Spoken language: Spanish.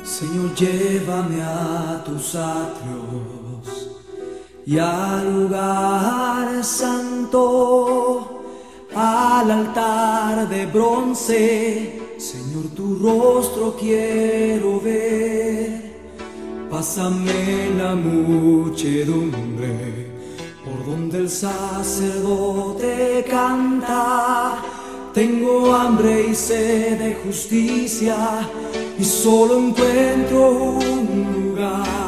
Señor, llévame a tus atrios y al lugar santo, al altar de bronce. Señor, tu rostro quiero ver. Pásame la muchedumbre por donde el sacerdote canta. Tengo hambre y sed de justicia y solo encuentro un lugar